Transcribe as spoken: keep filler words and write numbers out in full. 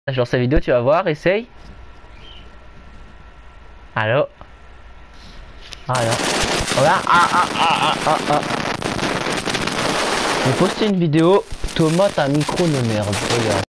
Je lance la vidéo, tu vas voir, essaye. Allô. Ah non. Regarde. Ah ah ah ah ah ah. J'ai posté une vidéo. Thomas, t'as un micro de merde. Regarde.